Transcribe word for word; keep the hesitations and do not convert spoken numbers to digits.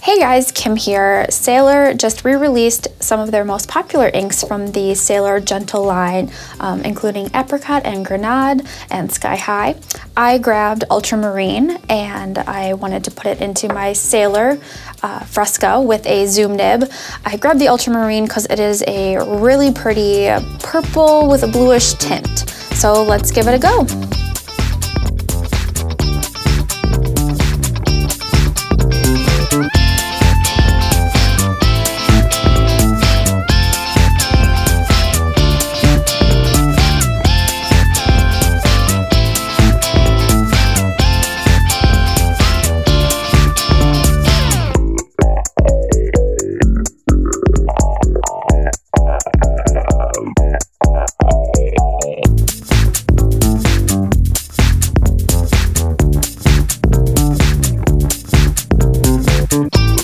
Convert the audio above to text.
Hey guys, Kim here. Sailor just re-released some of their most popular inks from the Sailor Gentle line, um, including Apricot and Grenade and Sky High. I grabbed Ultramarine and I wanted to put it into my Sailor uh, Fresco with a zoom nib. I grabbed the Ultramarine because it is a really pretty purple with a bluish tint. So let's give it a go. Thank you.